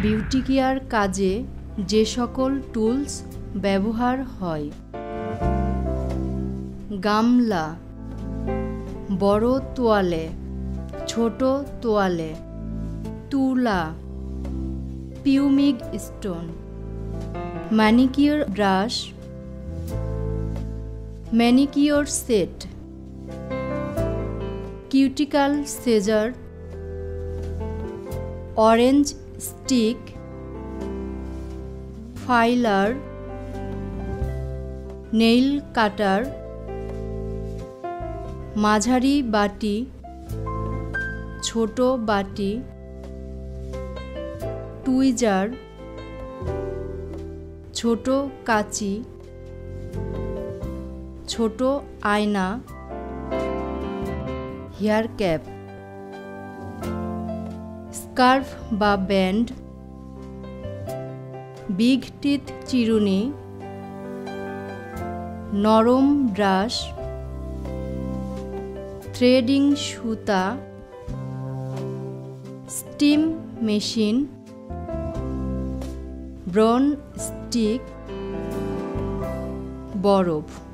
Beauty care কাজে যে সকল টুলস ব্যবহার হয়। গামলা, বড় তোয়ালে, ছোট তোয়ালে, তুলা, pumice stone, manicure brush, manicure set, cuticle scissor, orange stick, filer, nail cutter, মাঝারি বাটি, ছোট বাটি, টুইজার, ছোট কাঁচি, ছোট আয়না, হেয়ার ক্যাপ, স্কার্ফ বা ব্যান্ড, বিগ টিথ চিরুনি, নরম ব্রাশ, থ্রেডিং সুতা, স্টিম মেশিন, ব্রন স্টিক, বরফ।